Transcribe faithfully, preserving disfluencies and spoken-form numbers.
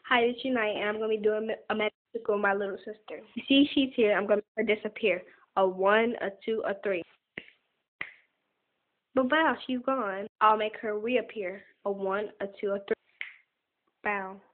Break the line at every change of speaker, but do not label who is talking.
Hi, it's Unite, and I'm going to be doing a magic with my little sister. You see, she's here. I'm going to make her disappear. A one, a two, a three. But wow, she's gone. I'll make her reappear. A one, a two, a three. Bow.